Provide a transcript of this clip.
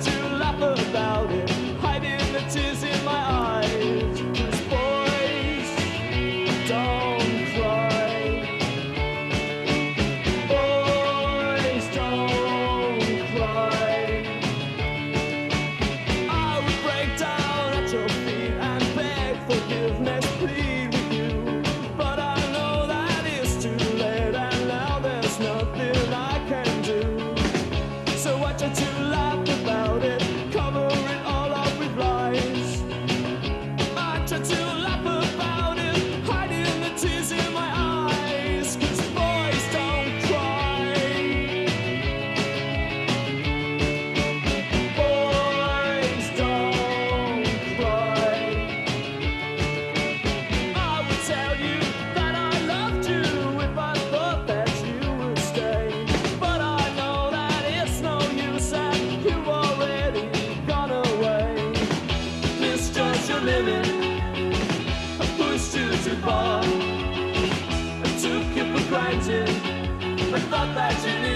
to laugh about it, hiding the tears in my eyes. 'Cause boys don't cry. Boys don't cry. I would break down at your feet and beg forgiveness, plead with you. But I know that it's too late, and now there's nothing I can do. So I try to laugh about it, cover it all up with lies. I try to laugh about it, hiding the tears in my eyes. 'Cause boys don't cry. Boys don't cry. I would tell you that I loved you if I thought that you would stay. But I know that it's no use, and you've already gone away. Misjudged your limit, I pushed you too far. I took you for granted, I thought that you knew.